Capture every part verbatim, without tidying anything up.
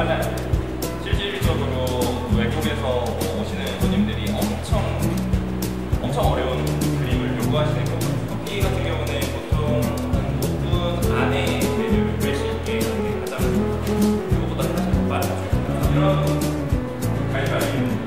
달라요. 실질적으로 외국에서 오시는 손님들이 엄청 엄청 어려운 그림을 요구하시는 경우, 커피 같은 경우는 보통 한 오 분 안에 메뉴를 뺄 수 있게 가장 그거보다 사실 더 빠르죠. 이런 가이드라인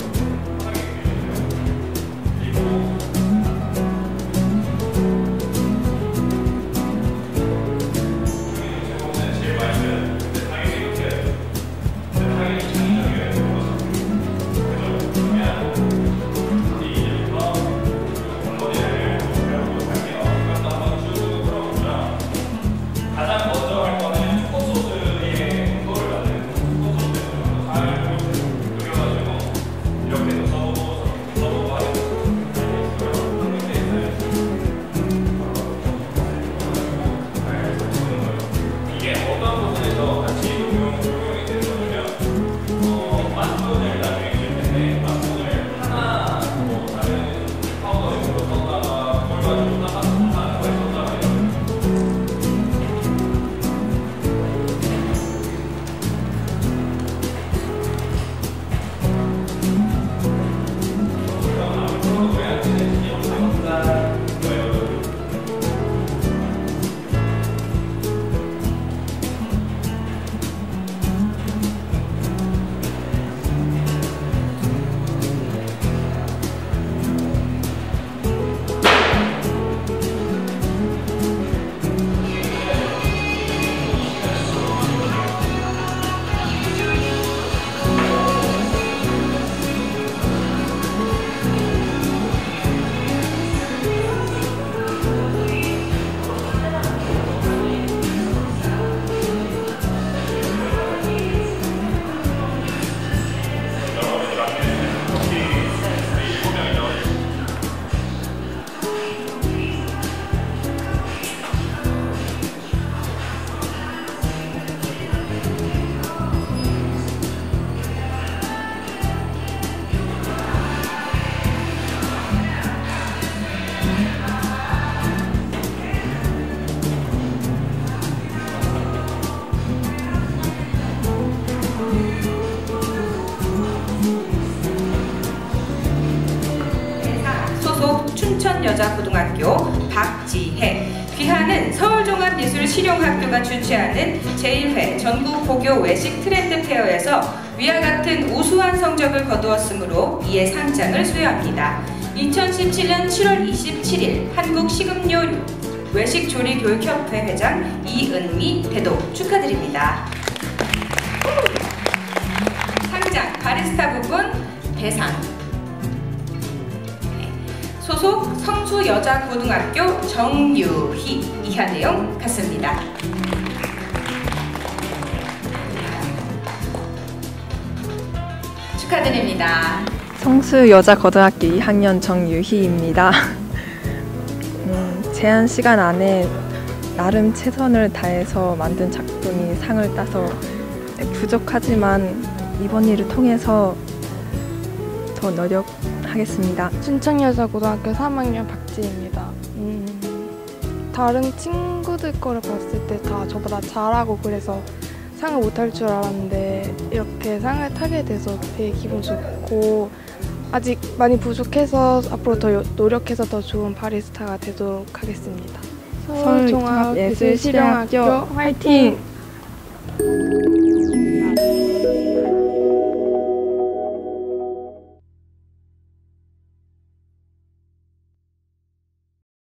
춘천여자고등학교 박지혜. 귀하는 서울종합예술실용학교가 주최하는 제일 회 전국고교 외식 트렌드 페어에서 위와 같은 우수한 성적을 거두었으므로 이에 상장을 수여합니다. 이천십칠 년 칠월 이십칠일 한국식음료 외식조리교육협회 회장 이은미 대독 축하드립니다. 상장 바리스타 부분 배상. 소속 성수여자고등학교 정유희. 이하 내용 같습니다. 축하드립니다. 성수여자고등학교 이 학년 정유희입니다. 음, 제한 시간 안에 나름 최선을 다해서 만든 작품이 상을 따서 부족하지만 이번 일을 통해서 더 노력하겠습니다. 춘천여자고등학교 삼 학년 박지희입니다. 음, 다른 친구들 거를 봤을 때 다 저보다 잘하고 그래서 상을 못 탈 줄 알았는데 이렇게 상을 타게 돼서 되게 기분 좋고, 아직 많이 부족해서 앞으로 더 노력해서 더 좋은 바리스타가 되도록 하겠습니다. 서울종합예술실용학교 화이팅!